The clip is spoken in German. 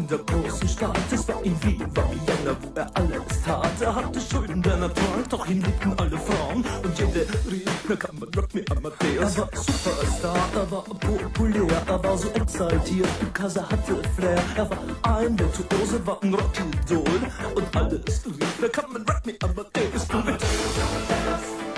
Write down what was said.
der großen Stadt. Es war in Wien, war Vienna, wo er alles tat. Er hatte Schulden, der Natur, doch ihn liebten alle Frauen. Und jede rief, na kann man Rock me Amadeus. Er war Superstar, er war populär, er war so exaltiert, because er hatte Flair. Er war ein Virtuose, war ein Rockidol. Und alles rief, na kann man Rock me Amadeus. Du mit